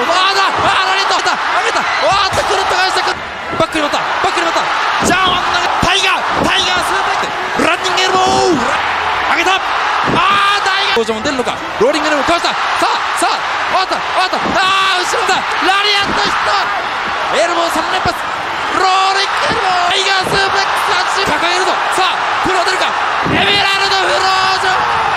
ラリーと上げた、くるっと返したバックに持ったジャーマンタイガースーパーキックランニングエルボー上げた表情も出るのか、ローリングでもかわした、さあ終わった後ろだラリアットヒット、エルボー3連発、ローリングエルボータイガースープレックス、抱えるぞ、さあプロ出るか、エメラルドフロージョン